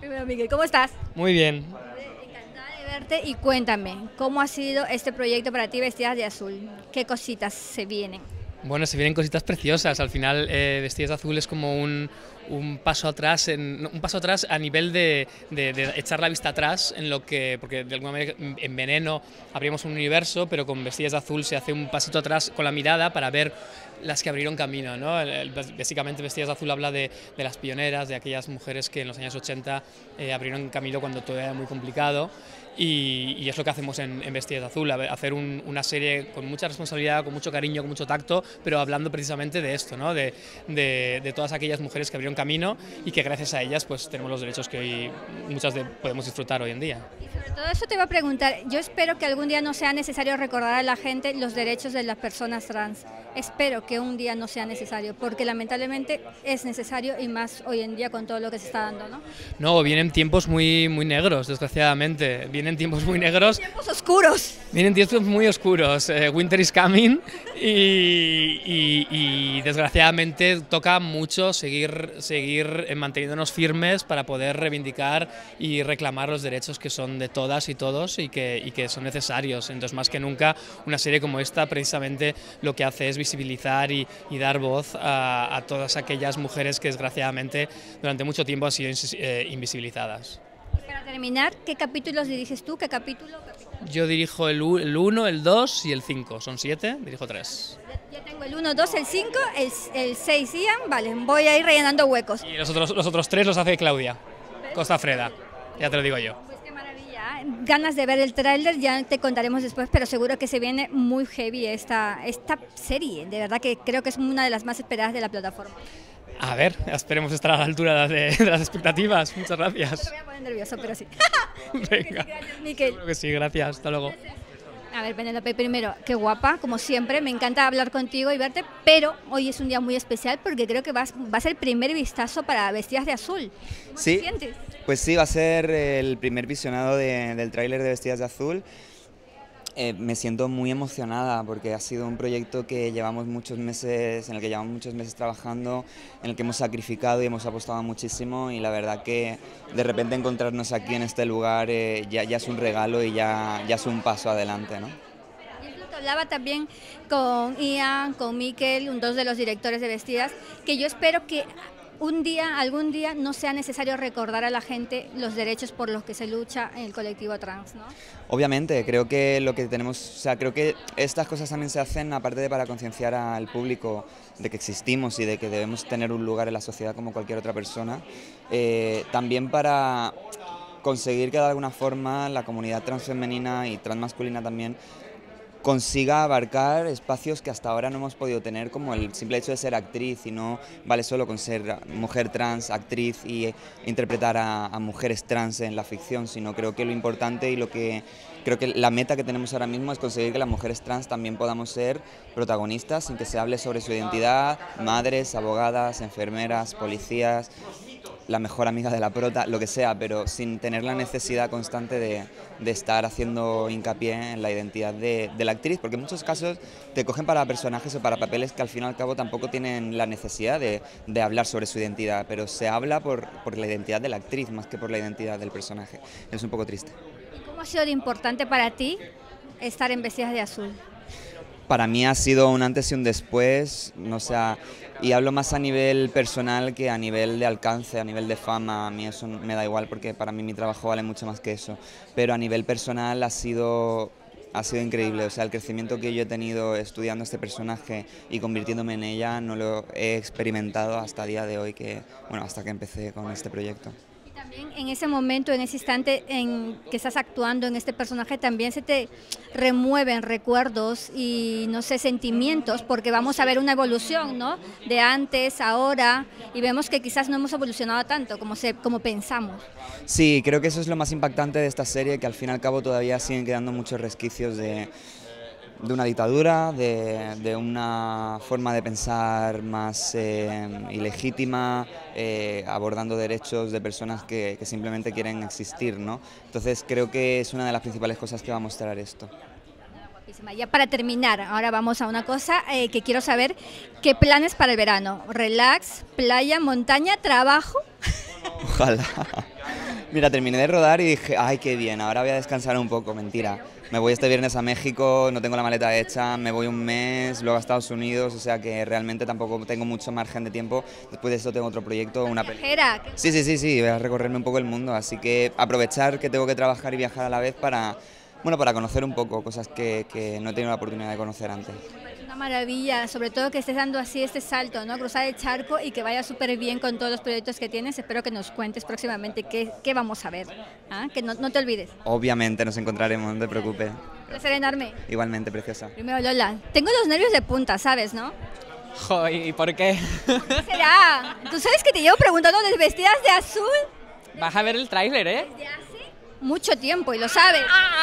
Primero, Miguel, ¿cómo estás? Muy bien. Encantada de verte y cuéntame, ¿cómo ha sido este proyecto para ti Vestidas de Azul? ¿Qué cositas se vienen? Bueno, se vienen cositas preciosas. Al final, Vestidas de Azul es como un paso atrás, un paso atrás a nivel de echar la vista atrás en lo que, porque de alguna manera en Veneno abrimos un universo, pero con Vestidas de Azul se hace un pasito atrás con la mirada para ver las que abrieron camino, ¿no? Básicamente Vestidas de Azul habla de las pioneras, de aquellas mujeres que en los años 80 abrieron camino cuando todo era muy complicado. Y es lo que hacemos en Vestidas de Azul, hacer una serie con mucha responsabilidad, con mucho cariño, con mucho tacto, pero hablando precisamente de esto, ¿no? de todas aquellas mujeres que abrieron camino y que gracias a ellas pues tenemos los derechos que hoy podemos disfrutar hoy en día. Y sobre todo eso te iba a preguntar, yo espero que algún día no sea necesario recordar a la gente los derechos de las personas trans. Espero que un día no sea necesario, porque lamentablemente es necesario y más hoy en día con todo lo que se está dando, ¿no? No, vienen tiempos muy negros, desgraciadamente. Vienen tiempos muy negros. Tiempos oscuros. Vienen tiempos muy oscuros. Winter is coming y desgraciadamente toca mucho seguir manteniéndonos firmes para poder reivindicar y reclamar los derechos que son de todas y todos y que son necesarios. Entonces, más que nunca, una serie como esta precisamente lo que hace es visibilizar y dar voz a todas aquellas mujeres que desgraciadamente durante mucho tiempo han sido invisibilizadas. Para terminar, ¿qué capítulos diriges tú? ¿Qué capítulo? Yo dirijo el 1, el 2 y el 5, son 7, dirijo 3. Ya tengo el 1, 2, el 5, el 6, Ian, vale, voy a ir rellenando huecos. Y los otros 3 los hace Claudia Costa Freda, ya te lo digo yo. Pues qué maravilla, ¿eh? Ganas de ver el tráiler, ya te contaremos después, pero seguro que se viene muy heavy esta serie, de verdad que creo que es una de las más esperadas de la plataforma. A ver, esperemos estar a la altura de las expectativas. Muchas gracias. Me voy a poner nervioso, pero sí. Venga. Gracias, Miquel. Claro que sí, gracias. Hasta luego. A ver, Penélope, primero, qué guapa, como siempre, me encanta hablar contigo y verte, pero hoy es un día muy especial porque creo que va a ser el primer vistazo para Vestidas de Azul. ¿Cómo Sí, te sientes? pues sí, va a ser el primer visionado del tráiler de Vestidas de Azul. Me siento muy emocionada porque ha sido un proyecto que llevamos muchos meses, en el que llevamos muchos meses trabajando, en el que hemos sacrificado y hemos apostado muchísimo, y la verdad que de repente encontrarnos aquí en este lugar ya es un regalo y ya es un paso adelante, ¿no? Y es lo que hablaba también con Ian, con Miquel, dos de los directores de Vestidas, que yo espero que algún día, no sea necesario recordar a la gente los derechos por los que se lucha en el colectivo trans, ¿no? Obviamente, creo que lo que tenemos, o sea, creo que estas cosas también se hacen aparte de para concienciar al público de que existimos y de que debemos tener un lugar en la sociedad como cualquier otra persona, también para conseguir que de alguna forma la comunidad transfemenina y transmasculina también consiga abarcar espacios que hasta ahora no hemos podido tener, como el simple hecho de ser actriz, y no vale solo con ser mujer trans, actriz y interpretar a mujeres trans en la ficción, sino creo que lo importante y creo que la meta que tenemos ahora mismo es conseguir que las mujeres trans también podamos ser protagonistas sin que se hable sobre su identidad, madres, abogadas, enfermeras, policías, la mejor amiga de la prota, lo que sea, pero sin tener la necesidad constante de estar haciendo hincapié en la identidad de la actriz, porque en muchos casos te cogen para personajes o para papeles que al fin y al cabo tampoco tienen la necesidad de hablar sobre su identidad, pero se habla por la identidad de la actriz más que por la identidad del personaje. Es un poco triste. ¿Y cómo ha sido de importante para ti estar en Vestidas de Azul? Para mí ha sido un antes y un después, o sea, y hablo más a nivel personal que a nivel de alcance, a nivel de fama. A mí eso me da igual porque para mí mi trabajo vale mucho más que eso, pero a nivel personal ha sido increíble. O sea, el crecimiento que yo he tenido estudiando este personaje y convirtiéndome en ella no lo he experimentado hasta el día de hoy, hasta que empecé con este proyecto. También en ese momento, en ese instante en que estás actuando en este personaje, también se te remueven recuerdos y, no sé, sentimientos, porque vamos a ver una evolución, ¿no? De antes, ahora, y vemos que quizás no hemos evolucionado tanto como pensamos. Sí, creo que eso es lo más impactante de esta serie, que al fin y al cabo todavía siguen quedando muchos resquicios de una dictadura, de una forma de pensar más ilegítima, abordando derechos de personas que simplemente quieren existir, ¿no? Entonces creo que es una de las principales cosas que va a mostrar esto. Guapísima. Ya para terminar, ahora vamos a una cosa que quiero saber, ¿qué planes para el verano? ¿Relax, playa, montaña, trabajo? Ojalá. Mira, terminé de rodar y dije, ay, qué bien, ahora voy a descansar un poco. Mentira. Me voy este viernes a México, no tengo la maleta hecha, me voy un mes, luego a Estados Unidos, o sea que realmente tampoco tengo mucho margen de tiempo. Después de esto tengo otro proyecto, una película. Sí, voy a recorrerme un poco el mundo, así que aprovechar que tengo que trabajar y viajar a la vez para, bueno, para conocer un poco cosas que no he tenido la oportunidad de conocer antes. Una maravilla, sobre todo que estés dando así este salto, ¿no? Cruzar el charco y que vaya súper bien con todos los proyectos que tienes. Espero que nos cuentes próximamente qué vamos a ver, ¿ah? Que no te olvides. Obviamente nos encontraremos, no te preocupes. Un placer enorme. Igualmente, preciosa. Primero, Lola, tengo los nervios de punta, ¿sabes, no? Joder, ¿y por qué? ¿Qué será? ¿Tú sabes que te llevo preguntando de vestidas de azul? Vas a ver el tráiler, ¿eh? Desde hace mucho tiempo y lo sabes.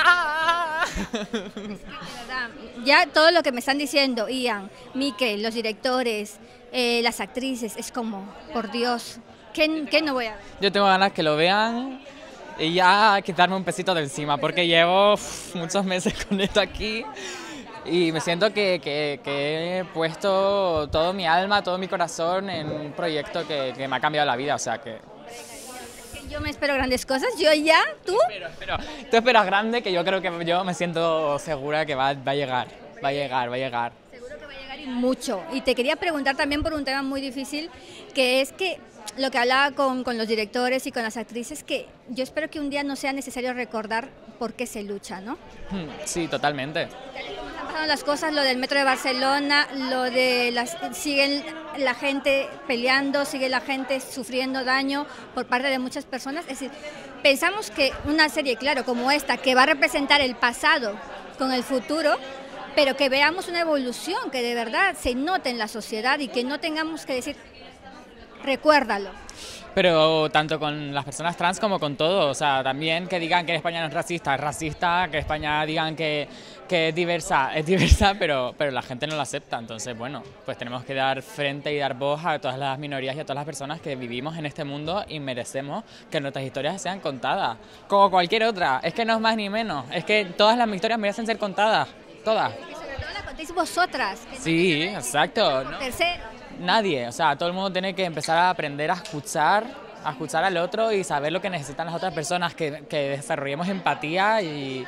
Es que, de verdad, ya todo lo que me están diciendo, Ian, Mikel, los directores, las actrices, es como, por Dios, ¿qué no voy a ver? Yo tengo ganas que lo vean y ya quitarme un pesito de encima, porque llevo muchos meses con esto aquí y me siento que he puesto todo mi alma, todo mi corazón en un proyecto que me ha cambiado la vida, o sea que... Yo me espero grandes cosas, yo ya, ¿tú? Espero. Tú esperas grande, que yo creo que yo me siento segura que va a llegar, va a llegar. Seguro que va a llegar y mucho. Y te quería preguntar también por un tema muy difícil, que es que lo que hablaba con los directores y con las actrices, que yo espero que un día no sea necesario recordar por qué se lucha, ¿no? Sí, totalmente. Están pasando las cosas, lo del metro de Barcelona, lo de siguen la gente peleando, sigue la gente sufriendo daño por parte de muchas personas. Es decir, pensamos que una serie, claro, como esta, que va a representar el pasado con el futuro, pero que veamos una evolución, que de verdad se note en la sociedad y que no tengamos que decir, recuérdalo. Pero tanto con las personas trans como con todo, o sea, también que digan que España no es racista, que España digan que es diversa, pero la gente no lo acepta. Entonces, bueno, pues tenemos que dar frente y dar voz a todas las minorías y a todas las personas que vivimos en este mundo y merecemos que nuestras historias sean contadas, como cualquier otra. Es que no es más ni menos, es que todas las historias merecen ser contadas, todas. Y sobre todo la contéis vosotras. Sí, exacto. ¿No? Tercero. Nadie, o sea, todo el mundo tiene que empezar a aprender a escuchar al otro y saber lo que necesitan las otras personas, que desarrollemos empatía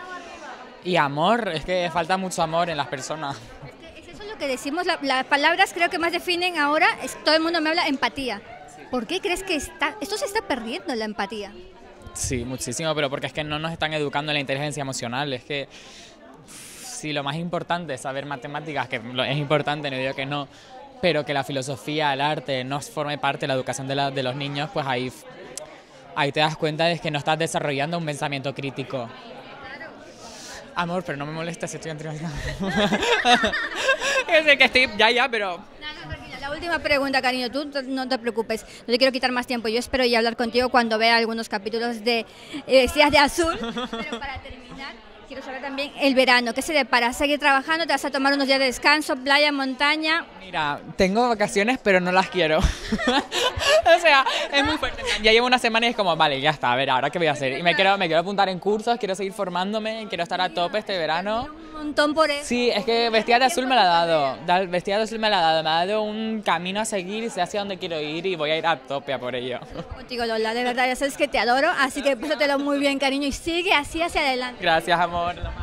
y amor. Es que falta mucho amor en las personas. Es eso lo que decimos, las palabras creo que más definen ahora, todo el mundo me habla empatía. ¿Por qué crees que esto se está perdiendo, la empatía? Sí, muchísimo, pero porque es que no nos están educando en la inteligencia emocional. Es que sí, lo más importante es saber matemáticas, que es importante, no digo que no, pero que la filosofía, el arte no forme parte de la educación de los niños, pues ahí te das cuenta de que no estás desarrollando un pensamiento crítico. Amor, pero no me molestes si estoy entrevistando. Yo sé que estoy ya, pero... La última pregunta, cariño, tú no te preocupes, no te quiero quitar más tiempo, yo espero ya hablar contigo cuando vea algunos capítulos de Vestidas de Azul, pero para terminar... Quiero saber también el verano, ¿qué se depara? ¿Seguir trabajando? ¿Te vas a tomar unos días de descanso? ¿Playa, montaña? Mira, tengo vacaciones, pero no las quiero. O sea, es muy fuerte. Ya llevo una semana y es como, vale, ya está, a ver, ¿ahora qué voy a hacer? Y me quiero apuntar en cursos, quiero seguir formándome, quiero estar a tope este verano. Un montón por eso. Sí, es que Vestida de Azul me la ha dado. Vestida de Azul me ha dado un camino a seguir y sé hacia dónde quiero ir y voy a ir a tope a por ello. Contigo, Lola, de verdad, ya sabes que te adoro, así que pásatelo muy bien, cariño, y sigue así hacia adelante. Gracias, amor.